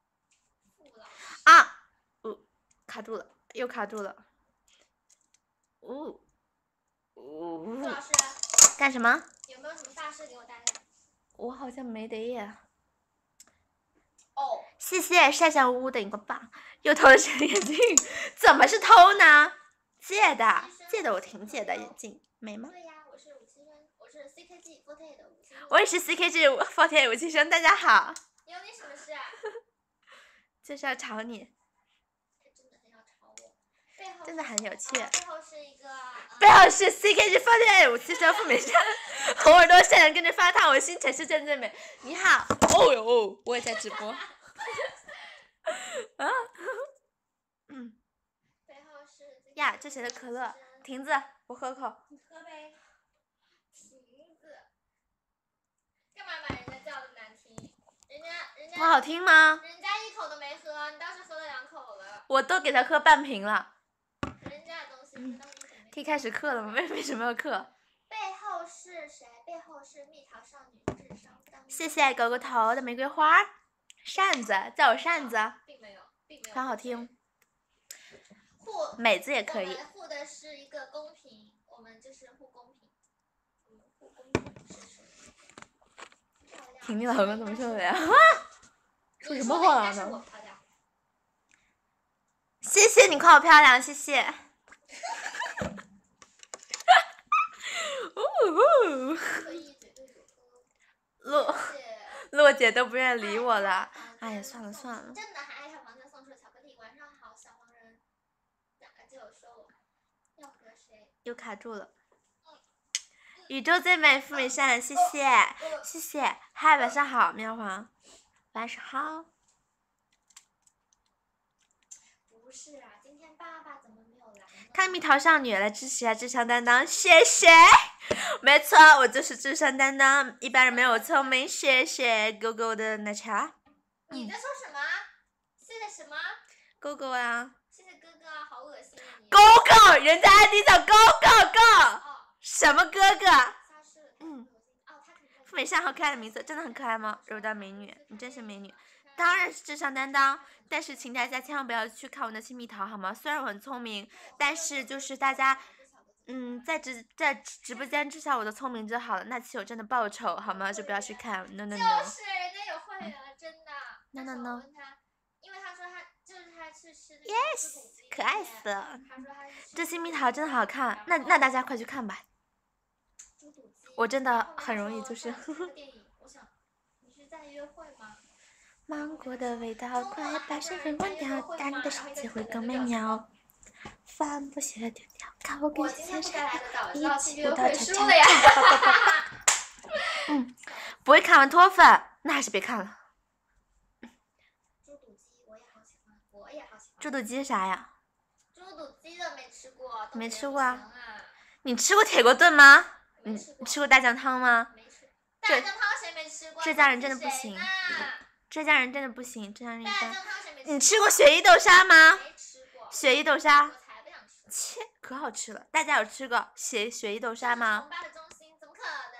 啊，卡住了，又卡住了。傅老师。 干什么？ 有没有什么大事给我带来？ 我好像没得耶。 哦。 谢谢晒晒屋的一个棒，又偷了谁的眼镜？怎么是偷呢？借的，我婷姐的眼镜，没吗？ 对呀，我是武七生，我是 CKG48的武七生。 我也是 CKG48武七生，大家好。 有你什么事啊？ 就是要吵你。 真的很要吵我。 真的很有趣。 背后是一个。 背后是 CKG48武七生傅美珊，红耳朵善良跟着发烫，我心城市真正美。你好，哦哟，我也在直播。啊， 背后是呀，这谁的可乐？亭子，我喝口。 你喝呗。亭子，干嘛把人家叫的难听？人家。 不好听吗？ 人家一口都没喝，你倒是喝了2口了。 我都给他喝半瓶了。 人家的东西。 可以开始嗑了吗？为什么要嗑？ 背后是谁？背后是蜜桃少女智商当。 谢谢狗狗头的玫瑰花。扇子，叫我扇子。 并没有。 很好听。 美字也可以。 我们护的是一个公平，我们就是护公平。护公平是婷婷老公怎么说的呀？说什么话呢？谢谢你夸我漂亮，谢谢。洛姐都不愿理我了，哎呀，算了算了。 真的还爱上房间送出的巧克力，晚上好，小黄人。就说我要和谁？ 又卡住了。宇宙最美傅美珊，谢谢谢谢。嗨，晚上好，喵皇。晚上好。 不是啊，今天爸爸怎么没有来呢？ 看蜜桃少女来支持一下智商担当，谢谢。没错，我就是智商担当，一般人没有聪明，谢谢狗狗的奶茶。 你在说什么？谢谢什么？ 狗狗啊。 谢谢哥哥，好恶心啊你。 狗狗，人家 ID 叫狗狗狗。什么哥哥？傅美珊好可爱的名字，真的很可爱吗？柔道美女，你真是美女。当然是智商担当，但是请大家千万不要去看我的新蜜桃好吗？虽然我很聪明，但是就是大家在直播间至少我的聪明就好了，那期我真的爆丑好吗？就不要去看 ，no no no。 就是人家有会员，真的。 no no no。 因为他说他是吃那个 yes， 可爱死了。 他说他是这新蜜桃真的好看，那大家快去看吧。我真的很容易就是。 我想你是在约会吗？ 芒果的味道快把身份关掉，但你的世界会更美妙。饭不写丢掉，看我跟先生一起舞蹈恰恰。不会看完脱粉，那还是别看了。 猪肚鸡我也好喜欢，我也好喜欢。 猪肚鸡是啥呀？ 猪肚鸡的没吃过。 没吃过啊？你吃过铁锅炖吗？你吃过大酱汤吗？ 没吃。大酱汤谁没吃过？ 浙江人真的不行。浙江人真的不行，浙江人一般。 大酱汤谁没吃过？ 你吃过雪衣豆沙吗？ 没吃过。 雪衣豆沙。 我才不想吃。 切，可好吃了！大家有吃过雪衣豆沙吗？ 崇拜的中心怎么可能？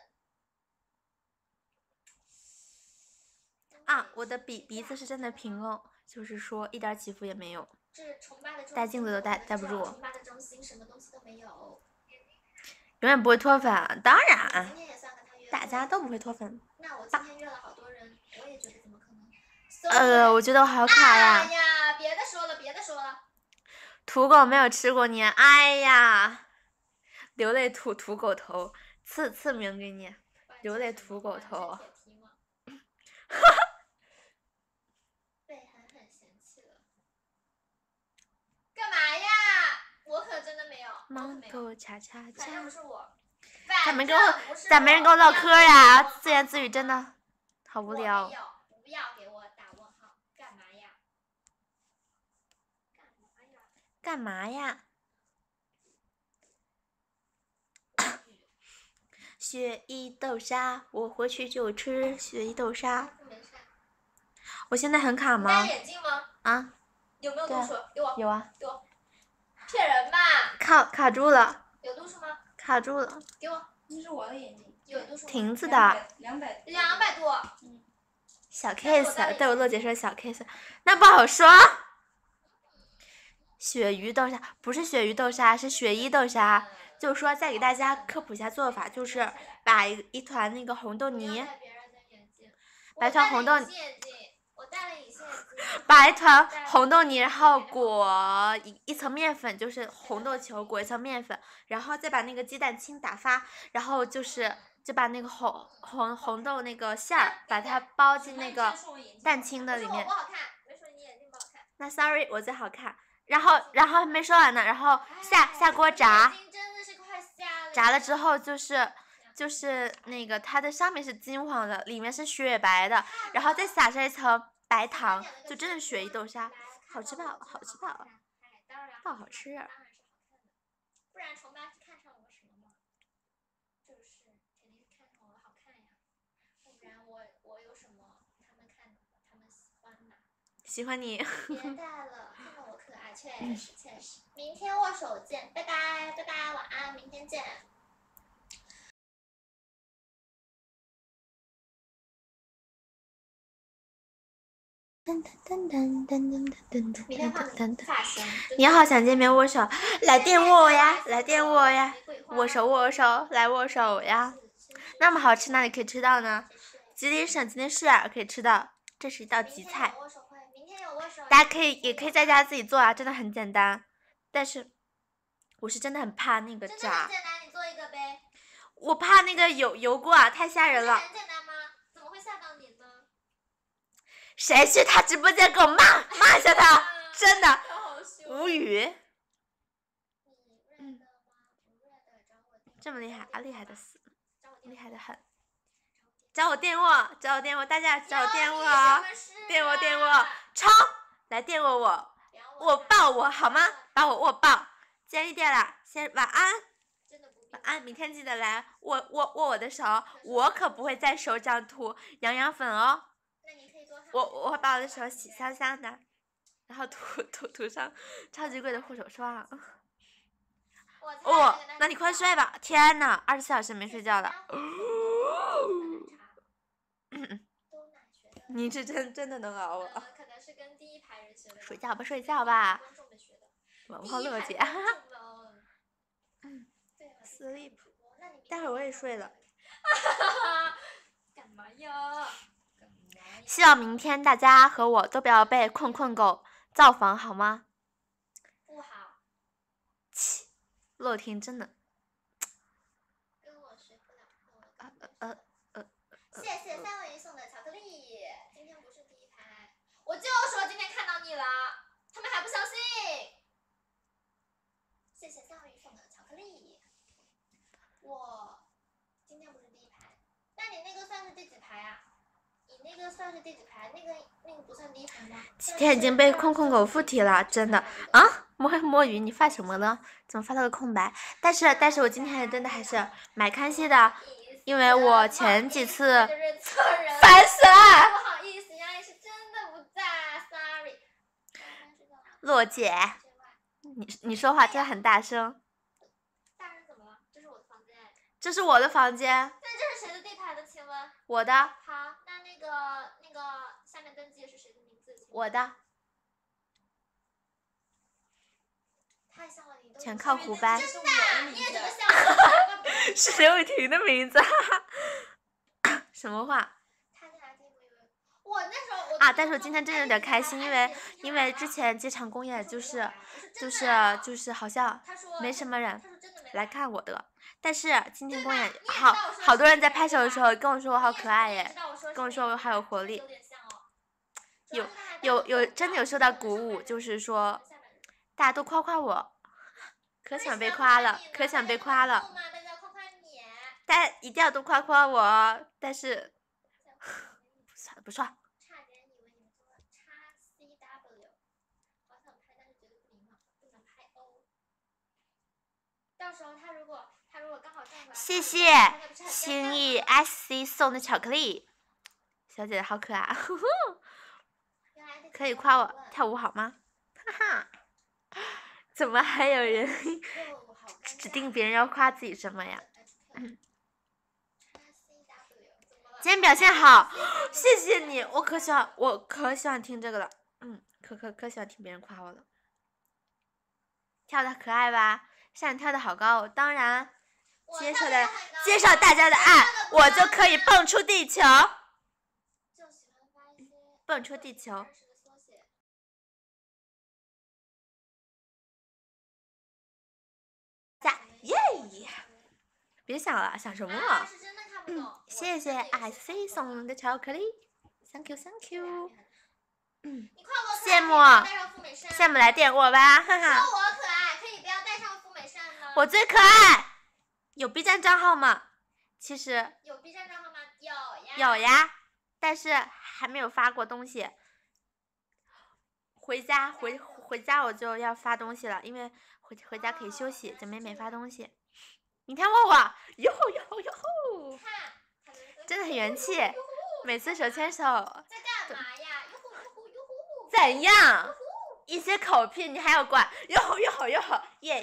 啊，我的鼻子是真的平哦，就是说一点起伏也没有。戴镜子都戴不住。 崇拜的中心什么东西都没有。 永远不会脱粉，当然。大家都不会脱粉。 那我今天约了好多人，我也觉得怎么可能？ 我觉得我好卡呀。 哎呀，别的说了，别的说了。 土狗没有吃过你，哎呀，流泪土狗头，赐名给你，流泪土狗头。 被狠嫌弃了。干嘛呀？我可真的没有。 芒果恰恰恰。 反正不是我。 咋没人跟我唠嗑呀？自言自语真的好无聊。 不要给我打问号，干嘛呀？ 干嘛呀？雪衣豆沙，我回去就吃雪衣豆沙。我现在很卡吗？ 戴眼镜吗？ 啊？ 有没有度数？给我。 有啊。 给我。骗人吧！ 卡住了。 有度数吗？ 卡住了。 给我。那是我的眼睛。有度数吗？ 亭子的。 200多。 小 case， 对我乐姐说小 case， 那不好说。鳕鱼豆沙不是鳕鱼豆沙，是雪衣豆沙。就是说，再给大家科普一下做法，就是把一团那个红豆泥，把一团红豆，把一团红豆泥，然后裹一层面粉，就是红豆球裹一层面粉，然后再把那个鸡蛋清打发，然后就把那个红豆那个馅儿，把它包进那个蛋清的里面。那 sorry， 我最好看。然后还没说完呢，然后下锅炸，炸了之后就是那个它的上面是金黄的，里面是雪白的，然后再撒上一层白糖，就真的雪衣豆沙，好吃吧？好吃吧？爆好吃。 不然崇拜是看上我什么吗？就是肯定是看上我好看呀，不然我有什么他们喜欢嘛？ 喜欢你。 别带了，看到我可爱，确实。明天握手见，拜拜，晚安，明天见。 你好，想见面握手，来电握我呀，握手，来握手呀。那么好吃，哪里可以吃到呢？吉林省吉林市可以吃到，这是一道吉菜。大家也可以在家自己做啊，真的很简单。但是我是真的很怕那个炸。 真的很简单，你做一个呗。 我怕那个油锅啊，太吓人了。 很简单吗？怎么会吓到你呢？ 谁去他直播间给我骂一下他，真的无语。这么厉害啊，厉害的死，厉害的很。找我电握，大家找我电握，电握，冲来电握我抱我好吗？把我握抱。既然1点了，先晚安，晚安，明天记得来握我的手，我可不会在手上涂羊粉哦。我会把我的手洗香香的，然后涂上超级贵的护手霜。那你快睡吧！天哪，24小时没睡觉了。你是真的能熬啊！ 可能是跟第一排人学的。 睡觉吧。文化乐姐。 sleep。待会儿我也睡了。 干嘛呀？ 希望明天大家和我都不要被困困狗造访，好吗？ 不好。 切，乐天真的。 跟我学不了课。谢谢三文鱼送的巧克力。今天不是第一排，我就说今天看到你了，他们还不相信。谢谢三文鱼送的巧克力。我今天不是第一排，那你那个算是第几排啊？你那个算是第几排？那个不算第一排吗？ 今天已经被困困狗附体了，真的啊！摸鱼，你发什么了？怎么发了个空白？但是我今天真的还是蛮开心的，因为我前几次烦死了。 不好意思，原来是真的不在 ，sorry。 洛姐，你说话真的很大声。 大人怎么了？这是我的房间。 这是我的房间。 那这是谁的地盘的？请问？ 我的。 好，那个下面登记的是谁的名字？ 我的。 太像了，你都全靠胡掰。 真的，你也觉得像？ 是刘雨婷的名字。什么话？ 我那时候啊，但是我今天真的有点开心，因为之前机场公演就是好像没什么人来看我的，但是今天公演好多人在拍手的时候跟我说我好可爱耶，跟我说我好有活力，有真的有受到鼓舞，就是说大家都夸夸我，可想被夸了，可想被夸了，大家一定要多夸夸我，但是算了不说。 到时候他如果刚好站出来， 谢谢心意 SC 送的巧克力，小姐姐好可爱，可以夸我跳舞好吗？哈哈，怎么还有人指定别人要夸自己什么呀？今天表现好，谢谢你，我可喜欢听这个了，可喜欢听别人夸我了，跳的可爱吧？像你跳的好高，当然接受大家的爱，我就可以蹦出地球，蹦出地球。耶！别想了，想什么了？谢谢 IC 送的巧克力 ，Thank you。羡慕来电我吧，哈哈。 说我可爱，可以不要带上赴美扇吗？ 我最可爱。有 B 站账号吗？其实有 B 站账号吗？ 有呀，但是还没有发过东西。回家我就要发东西了，因为回家可以休息，准备没发东西。你看我，哟吼，真的很元气，每次手牵手。 在干嘛呀？ 怎样？一些口癖你还要管？哟吼，耶，哟吼，耶，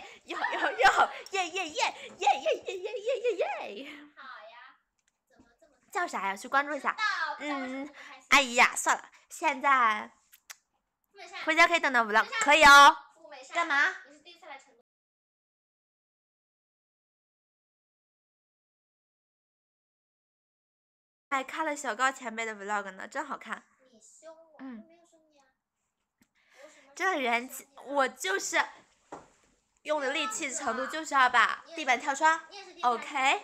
好呀，怎么这么叫啥呀？去关注一下。阿姨呀，算了，现在回家可以等到vlog，可以哦。干嘛？ 你是第一次来成都？ 还看了小高前辈的 vlog 呢，真好看。 你凶我，没有凶你啊。 真的元气，我就是用的力气程度就是要把地板跳窗。OK。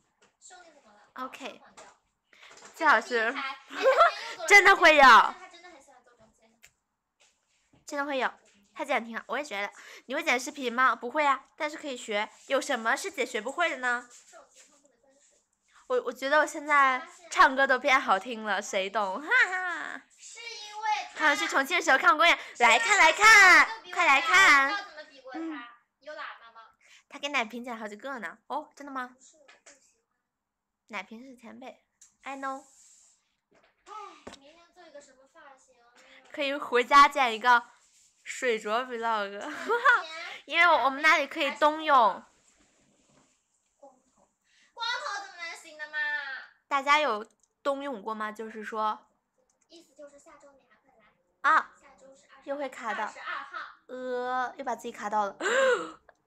最好是真的会有，真的会有。他讲挺好，我也觉得。你会剪视频吗？不会啊，但是可以学。有什么是姐学不会的呢？我觉得我现在唱歌都变好听了，谁懂？哈哈。 是因为看去重庆的时候看公演，来看，快来看。 有喇叭吗？ 他给奶瓶剪了好几个呢。哦，真的吗？奶瓶是前辈 ，I know。 明天做一个什么发型？ 可以回家剪一个水着 vlog， 因为我们那里可以冬泳。 光头怎么能行的嘛？ 大家有冬泳过吗？就是说。 意思就是下周你还会来。 啊。 下周是又会卡到。 22号。 又把自己卡到了。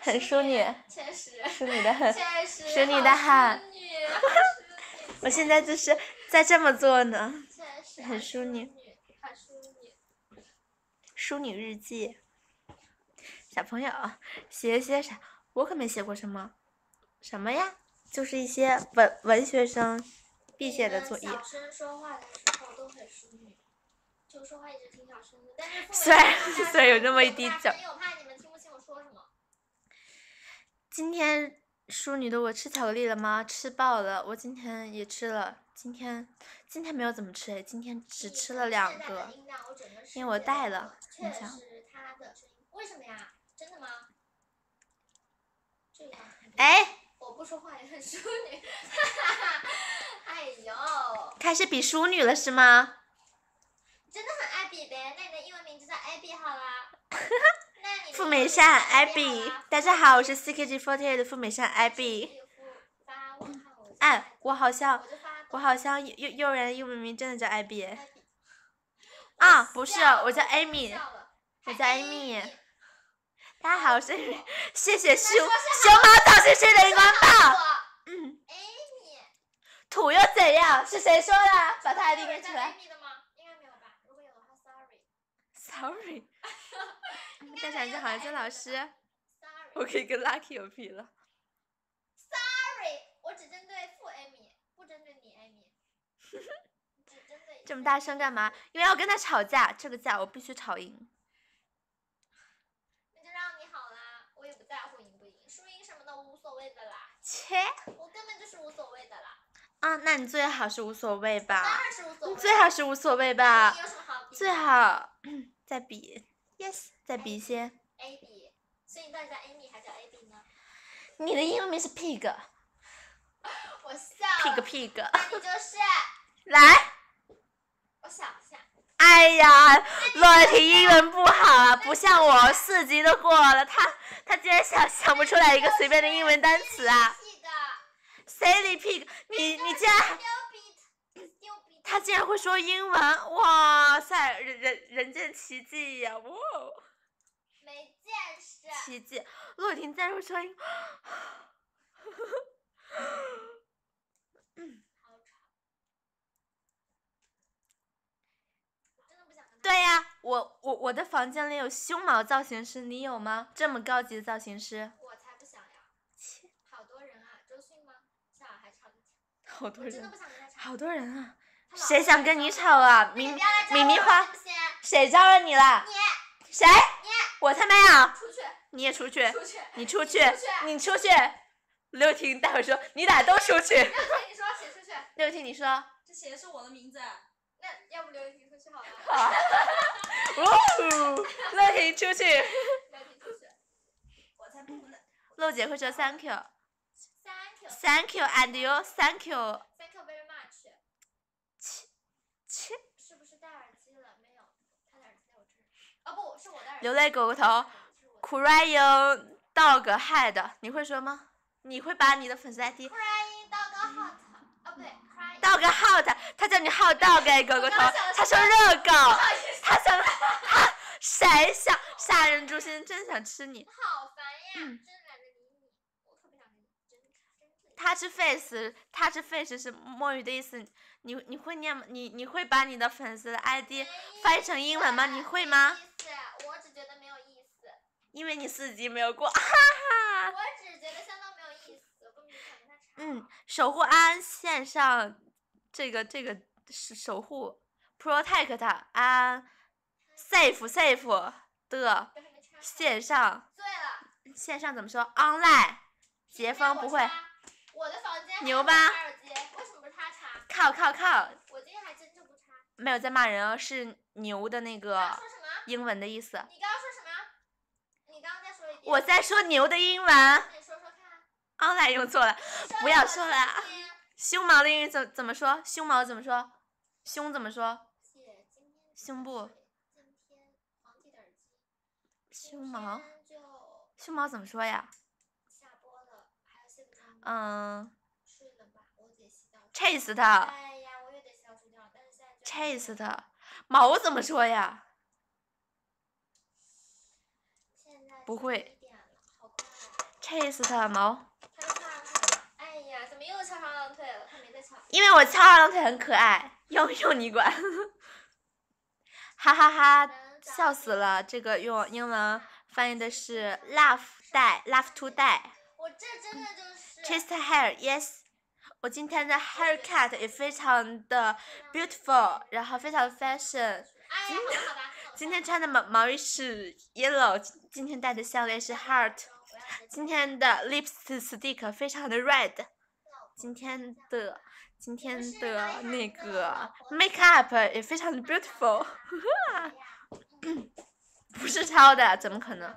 很淑女， 确实， 淑女的很， 确实， 淑女的很。 淑女我现在就是在这么做呢， 确实很淑女。 很淑女。 淑女日记。小朋友写一些啥？我可没写过什么。什么呀？就是一些文学生必写的作业。 小声说话的时候都很淑女，就说话一直挺小声的，但是虽然有那么一滴脚。 因为我怕你们听不清我说什么。 今天淑女的我吃巧克力了吗？吃爆了，我今天也吃了。今天没有怎么吃，今天只吃了2个，因为我带了。 确实，他的声音为什么呀？真的吗？这样。 哎。 我不说话也很淑女，哈哈哈！哎呦。 开始比淑女了是吗？ 真的很爱比呗，那你的英文名字叫 Abby 好啦。 富美善 Abby， 大家好，我是 CKG48 的富美善 Abby。哎，我好像幼儿园英文名真的叫 Abby。啊，不是，我叫 Amy， 我叫 Amy。大家好，我是谢谢熊猫造型师的荧光棒。土又怎样？是谁说的？把他 ID 念出来。 应该没有吧？如果有的话 ，sorry。大小就好像曾老师。我可以跟 Lucky 有比了。 Sorry， 我只针对富 Amy， 不针对你 Amy。 这么大声干嘛？因为要跟他吵架，这个架我必须吵赢。 那就让你好啦，我也不在乎赢不赢，输赢什么的无所谓的啦。 切， 我根本就是无所谓的啦。 啊，那你最好是无所谓吧？ 当然是无所谓。 你最好是无所谓吧？ 你有什么好比？ 最好再比 ，yes， 再比一些。 AB， 所以你到底叫 Amy 还是叫 AB 呢？ 你的英文名是 Pig。 我笑了。 Pig。 那你就是。 来。 我想一下。 哎呀，洛婷英文不好啊，不像我4级都过了，他竟然想不出来一个随便的英文单词啊。Silly pig， 你竟然，他竟然会说英文，哇塞，人间奇迹呀，哇！ 没见识。 奇迹，洛婷竟然会说英，对呀，我的房间里有胸毛造型师，你有吗？这么高级的造型师？ 我才不想要。好多人啊，周迅吗？夏尔还吵得起。 好多人。 真的不想跟他吵。 好多人啊！谁想跟你吵啊？米米花，谁招惹你了？ 你。 谁？ 你。 我才没有。 出去。 你也出去。 出去。 你出去。你出去。刘婷待会说，你俩都出去。 刘婷，你说谁出去？ 刘婷，你说。 这写的是我的名字。那要不刘婷出去好了。 好。乐婷出去。 刘婷出去。我才不呢。 陆姐会说 Thank you。Thank you and you。Thank you。Thank you very much。 切。 是不是戴耳机了？没有，他的耳机在我这儿。哦不，是我的耳机。 流泪狗狗头。Crying dog head， 你会说吗？你会把你的粉丝 ID。 Crying dog hot。哦不对 ，dog hot， 他叫你 hot dog 狗狗头，他说热狗，谁想杀人诛心，真想吃你。 好烦呀，真懒得理你，我可不想理你，真。 touch face 是墨鱼的意思，你会念吗？你会把你的粉丝的 ID 翻译成英文吗？你会吗？ 我只觉得没有意思。 因为你4级没有过，哈哈。 我只觉得相当没有意思，我根本就想跟他吵。 守护安线上，这个是守护 protect 安 safe 的线上。 对了。 线上怎么说 ？online。杰峰不会。 我的房间牛吧？ 为什么不是他插？ 靠！ 我今天还真就不插。 没有在骂人哦，是牛的那个英文的意思。 你刚刚说什么？你刚刚再说一遍。 我在说牛的英文。 你说说看。 online 用错了，不要说了。胸毛的英语怎么说？胸毛怎么说？胸怎么说？胸部。胸毛怎么说呀？chase 它。 哎呀，我也得洗澡睡觉，但是现在。 chase 它，毛怎么说呀？ 现在不会。 ，chase 他毛。 他就翘二郎腿了。哎呀，怎么又翘二郎腿了？他没在翘。 因为我翘二郎腿很可爱，用你管。哈哈哈，笑死了！这个用英文翻译的是 laugh to die。 我这真的就是。 chase hair yes。我今天的 haircut 也非常的 beautiful， 然后非常的 fashion。今天穿的毛衣是 yellow， 今天戴的项链是 heart， 今天的 lipstick 非常的 red， 今天的那个 makeup 也非常的 beautiful， 不是抄的，怎么可能？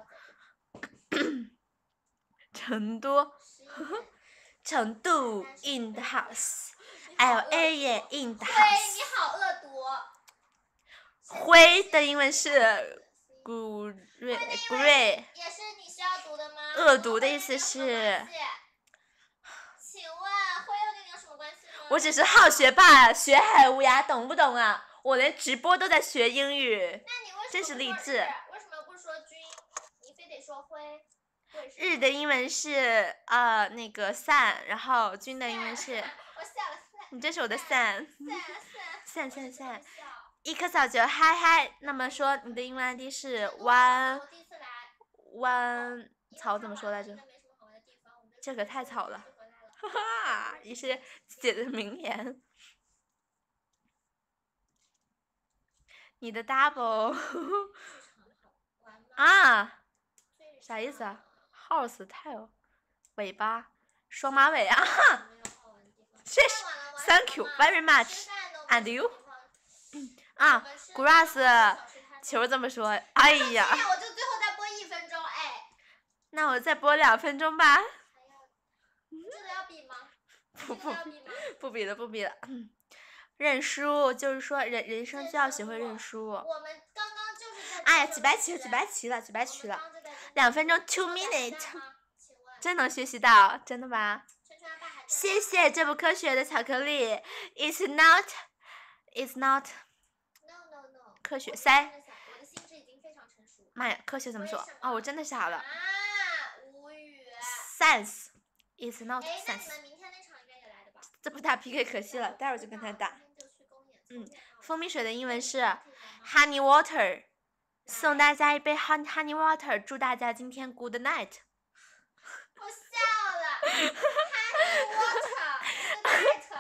成都 in the house，LA 也 in the house。 你好恶毒。 灰的英文是 gray。 也是你需要读的吗？ 恶毒的意思是。 请问灰又跟你有什么关系吗？ 我只是好学霸，学海无涯，懂不懂啊？我连直播都在学英语。 那你为什么真是励志。 为什么不说君？你非得说灰？ 日的英文是那个 sun， 然后君的英文是。 我笑了。 你这是我的 sun。散。一颗小球，嗨嗨。那么说你的英文 ID 是 one。草怎么说来着？这个太草了。哈哈，也是姐的名言。你的 double 啊，啥意思啊 ？horse tail 尾巴，双马尾啊！谢谢 ，thank you very much and you 啊 ，grass 球这么说，哎呀！ 我就最后再播1分钟，哎。 那我再播2分钟吧。 这个要比吗？ 不比了。认输就是说人生就要学会认输。 我们刚刚就是在。 哎呀，举白旗了，2分钟 2 minutes， 真能学习到，真的吧？谢谢这不科学的巧克力 ，It's not 科学塞。 我的心智已经非常成熟。 妈呀，科学怎么说？哦，我真的傻了。 啊，无语。 Sense is not sense。 那你们明天那场应该也来的吧？ 这不打 PK 可惜了，待会儿就跟他打。蜂蜜水的英文是 honey water， 送大家一杯 honey water， 祝大家今天 good night。 我笑了 ，honey water，good night。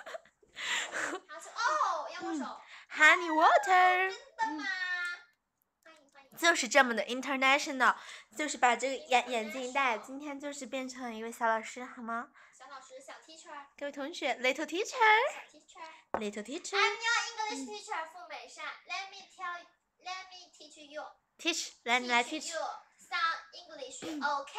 哦，要握手。 honey water。 真的吗？ 就是这么的 international， 就是把这个眼镜戴，今天就是变成一位小老师，好吗？ 小老师，小 teacher。 各位同学 ，little teacher。little teacher。 I'm your English teacher， 付美善。Let me teach you。 teach， 来你来 teach。 Some English，OK？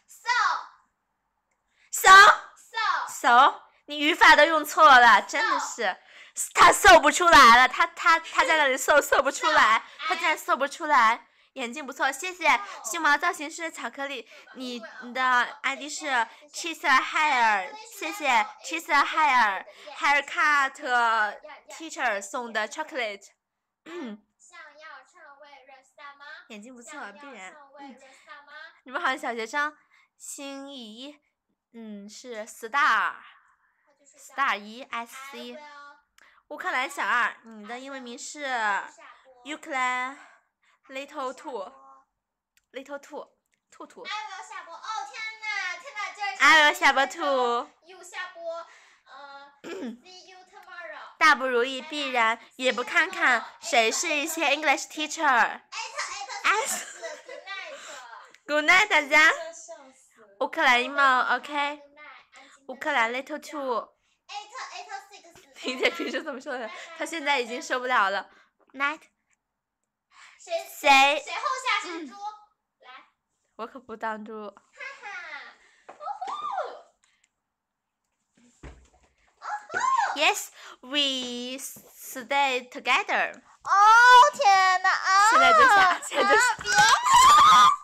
So， 你语法都用错了，真的是。他搜不出来了，他在那里搜不出来，他竟然搜不出来。眼镜不错，谢谢胸毛造型师的巧克力，你的 ID 是 Cheese Hair， 谢谢 Cheese Hair Haircut Teacher 送的 chocolate。眼睛不错，必然。你们好像小学生，心仪，是 Star 1 SC。乌克兰小2，你的英文名是 Ukraine Little Two。兔。 I will 下播，哦天哪，这是 I will 下播 Two。 You 下播，See you tomorrow。 大不如意，必然也不看看谁是一些 English teacher。Good night， 大家。乌克兰猫 ，OK。乌克兰 Little Two。婷姐平时怎么说的？她现在已经受不了了。Night。 谁后下是猪？来。 我可不当猪。Yes, we stay together。 哦天哪！ 现在就下。 别。